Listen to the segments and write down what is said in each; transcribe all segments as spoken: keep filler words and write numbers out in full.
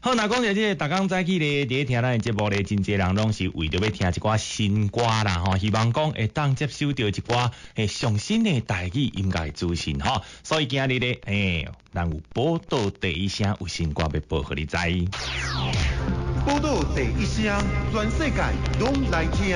好，那讲到这个，逐工早起咧，伫听咱的节目咧，真侪人拢是为着要听一寡新歌啦，吼，希望讲会当接收到一寡诶上新的台语音乐资讯，吼。所以今日咧，诶、欸，咱有报道第一声有新歌要报互你知。 报道第一声，全世界拢来听。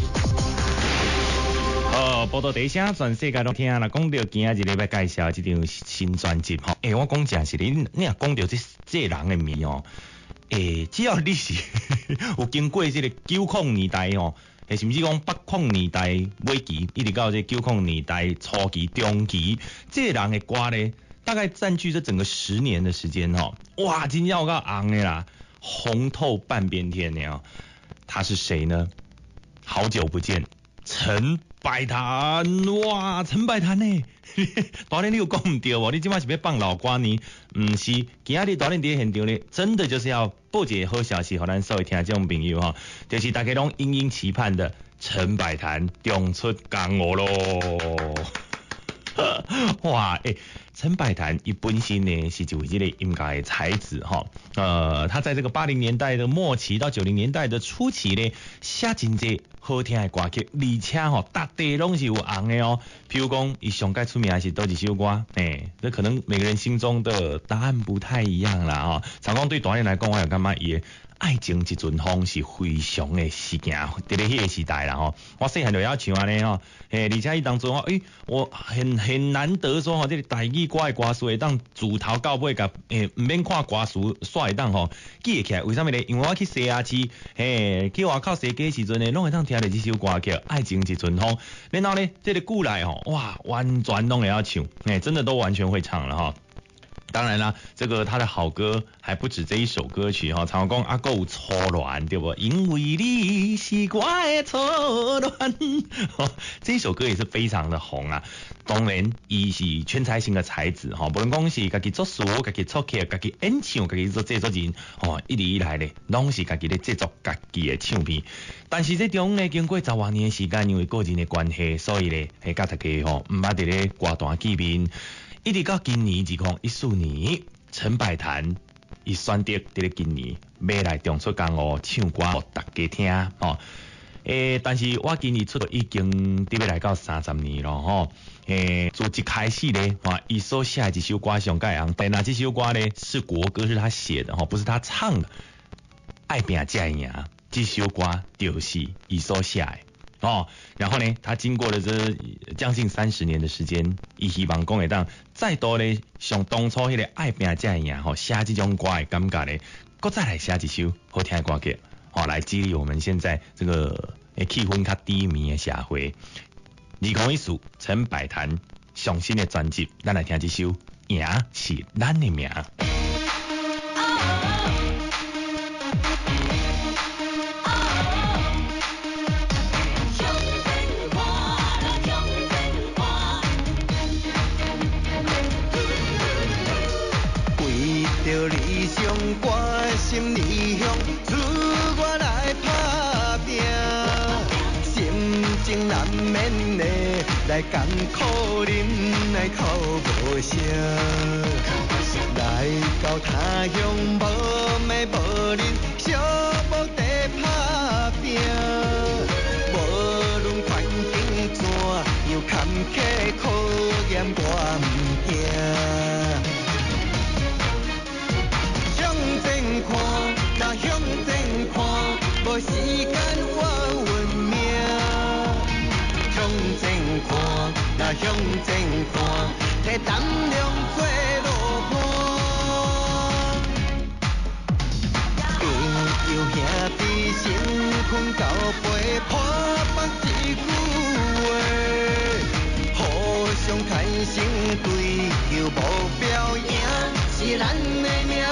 好，报道第一声，全世界拢听啦。讲到今日咧要介绍这张新专辑，吼，诶、欸，我讲真是你，你若讲到这这人的名哦。诶、欸，只要你是有经过这个九零年代哦，诶，甚至讲八零年代尾期，一直到这九零年代初期、中期，这个人的歌咧，大概占据这整个十年的时间哦，哇，真要够红的啦，红透半边天呢哦。他是谁呢？好久不见，陈百潭，哇，陈百潭呢？大练你有讲唔对哦，你今晚是要放老歌呢？唔是，今日大练伫现场咧，真的就是要报一个好消息，互咱所有听众朋友哈，就是大家拢殷殷期盼的陈百潭重出江湖咯。哇，诶、欸，陈百潭伊本身呢是一位这个音乐的才子哈，呃，他在这个八零年代的末期到九零年代的初期呢，写真侪好听的歌曲，而且吼，大地拢是有红的哦。譬如讲，伊上界出名的是倒一首歌，诶、欸，这可能每个人心中的答案不太一样啦哈。常讲对大人来讲，我有感觉伊的爱情一阵风是非常的事件，伫咧迄个时代啦吼。我细汉就要唱安尼吼，诶，而且伊当中吼，诶、欸，我很很难得说吼，这个台语歌的歌词会当自头到尾甲诶，唔免看歌词煞会当吼记会起来。为什么咧？因为我去西雅市，嘿，去外口踅街时阵呢，拢会当听到这首歌叫《爱情一阵风》。然后呢，这个句来吼，哇，完全拢会晓唱，诶，真的都完全会唱了哈。当然啦，这个他的好歌还不止这一首歌曲哈，常讲阿哥有初恋对不？因为你是我的初恋，这一首歌也是非常的红啊。当然，伊是全才型的才子哈，不论讲是家己作词、家己作曲、家己演唱、家己做制作人，哦，一直以来咧，拢是家己咧制作家己的唱片。但是这中呢，经过十多年的时间，因为个人的关系，所以咧，系甲大家吼唔捌伫咧歌坛见面。一直到今年二零一四年，陈百潭伊选择伫咧今年要来重出江湖唱歌，互大家听哦。诶、欸，但是我今年出道已经伫要来到三十年咯吼。诶、欸，从一开始咧，啊，伊所写的这首歌上盖红，但那这首歌咧是国歌，是他写的吼，不是他唱的。爱拼才会赢，这首歌就是伊所写的。哦，然后呢，他经过了这将近三十年的时间，伊希望讲会当再多咧，像当初迄个爱拼才会赢吼，写这种歌的感觉咧，搁再来写一首好听的歌曲，好、哦、来激励我们现在这个诶气氛较低迷的社会。二零一四，陈百潭上新的专辑，咱来听这首《赢是咱的命》。 着理想，我心理向，自我来打拼，心情难免的来艰苦忍，来哭无声，来到他乡无眠无日，小目地打拼，无论环境怎样坎坷考验，我唔惊。看，若向前看，无时间我运命。向前看，若向前看，摕胆量做路伴。朋友兄弟成群交陪，破腹一句话，互相坦诚追求目标，赢是咱的命。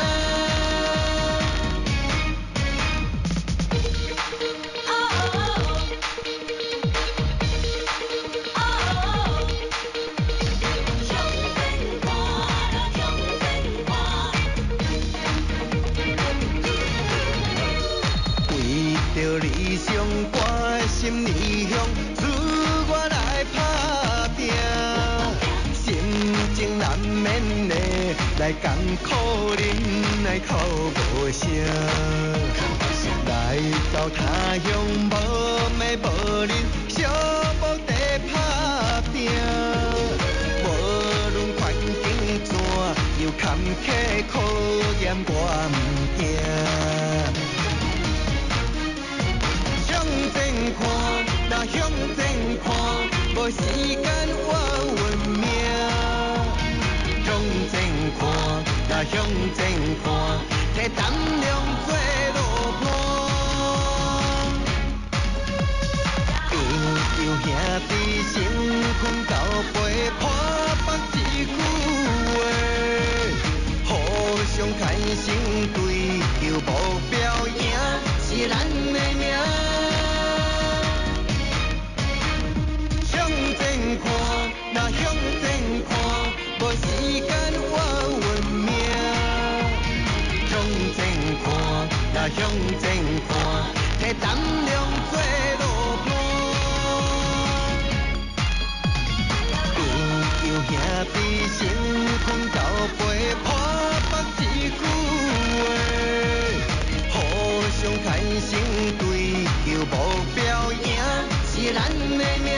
着理想，我无声。来到他乡无妹无人，小无地打拼。无论环境怎样坎坷考验，我毋惊。向前看，若向前看，无时间我运命。向前看，若向前看，摕胆量做路伴。朋友兄弟成群交陪，破腹一句话，互相牵心，追求目标，赢是咱的命。向前看，若向前看，无时间我运命。向前看，若向前看，摕胆量做路伴。朋友兄弟成群交陪，破腹一句话，互相牵心，追求目标，赢是咱的命。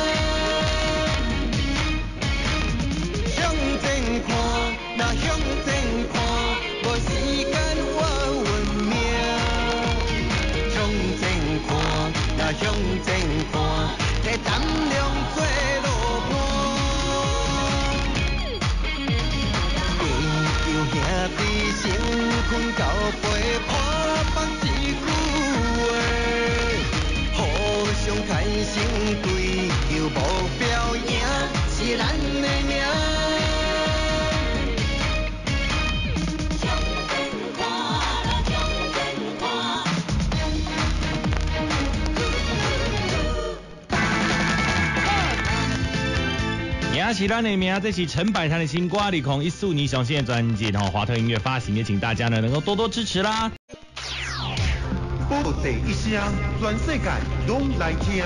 向前看，若向前看，无时间我运命。向前看，若向前看，摕胆量做路伴。朋友兄弟成群交陪，破腹一句话，互相牵心，追求目标，赢是咱的命。 也是咱的名，这是陈百潭的新歌，二零一四年上线的专辑，然后华特音乐发行，也请大家呢能够多多支持啦。 报第一声，全世界拢来听。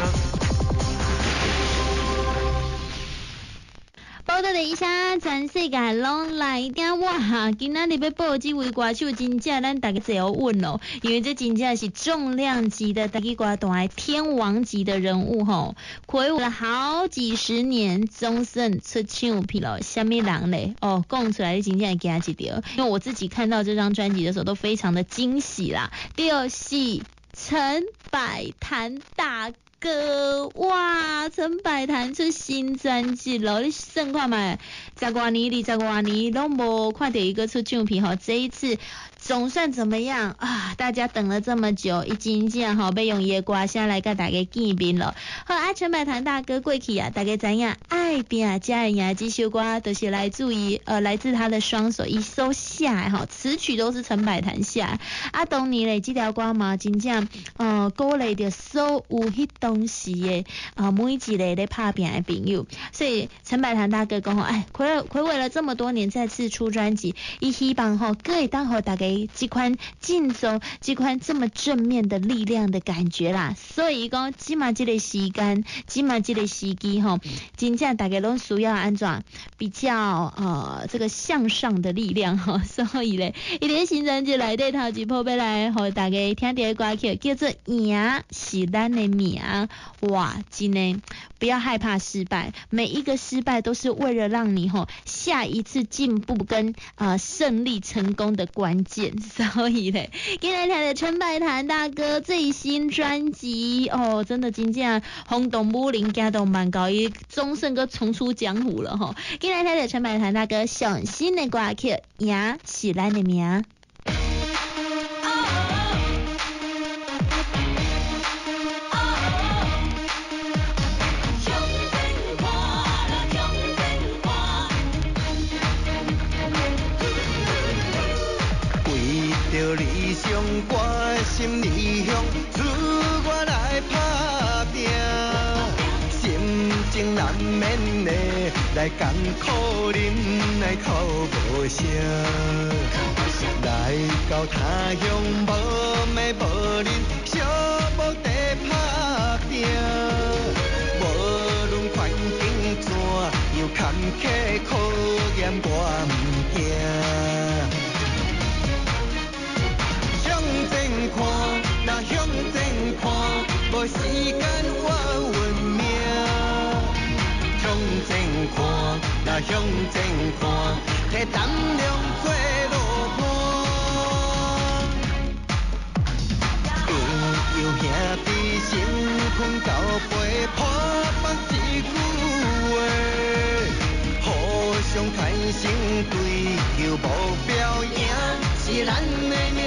报道第一声，全世界拢来听。哇，今仔日要报这位歌手，真正咱大家最好稳哦，因为这真正是重量级的台语歌坛天王级的人物吼，暌违了好几十年，总算出唱片了。什么人嘞？哦，讲出来真正会惊一跳，因为我自己看到这张专辑的时候都非常的惊喜啦。就是陈百潭大哥，哇！陈百潭出新专辑了，你算看嘛，十多年、二十多年都无看到一个出唱片吼，这一次总算怎么样啊？大家等了这么久，已经这样吼，要用野歌声来跟大家见面了。好啊，陈百潭大哥过去啊，大家知影爱拼才会赢这首歌，都是来自于呃来自他的双手一手写的吼，词曲都是陈百潭写的。啊，当年咧这条歌嘛，真正呃鼓励着所有迄当时的啊、呃、每一个咧拍拼的朋友，所以陈百潭大哥讲吼，哎，暌暌违了这么多年再次出专辑，伊希望吼可以当互大家这款劲走，这款这么正面的力量的感觉啦。所以讲，即马这个时间，即马这个时机吼，真正大家拢需要安怎比较呃这个向上的力量吼。所以咧，伊伫新专辑内底头一波要来互大家听到的歌曲叫做《赢是咱的命》。哇，真的不要害怕失败，每一个失败都是为了让你吼下一次进步跟呃胜利成功的关键。所以咧，今天听的陈百潭大哥最新专辑哦，真的真正轰动武林，惊动万高，伊终身个重出江湖了吼。今天听的陈百潭大哥上新的歌曲《赢是咱的命》。 着理想，我心理向，自我来打拼，心情难免的来艰苦忍来哭无声，来到他乡无妹无人，小无地打拼，无论环境怎样坎坷考验，我毋惊。 无时间我运命。向前看，若向前看，摕胆量做路伴。朋友兄弟成群交陪，破腹一句话，互相牵成对，求目标赢是咱的命。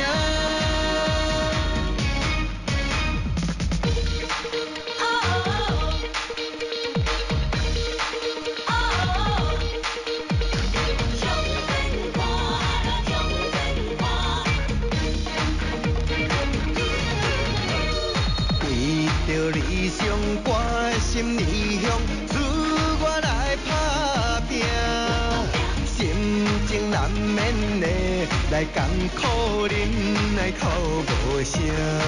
理想挂心理向，自我来打拼，心情难免的来艰苦忍，来哭无声。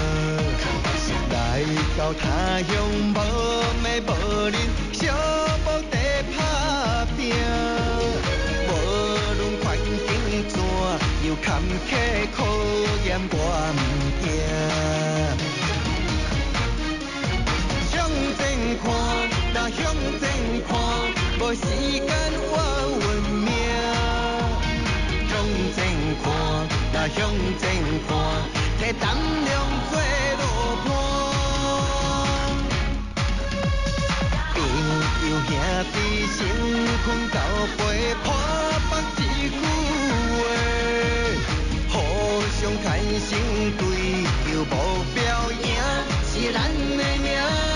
来到他乡无眠无忍，小无地打拼，无论环境怎样坎坷考验，我毋惊。看，若向前看，无时间我运命。向前看，若向前看，摕胆量做路伴。朋友兄弟成群交陪，破腹一句话，互相牵成对，求目标赢是咱的命。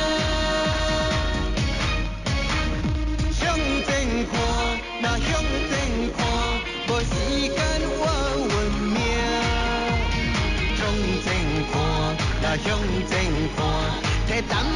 看，若向前看，无时间我运命。向前看，若向前看，摕胆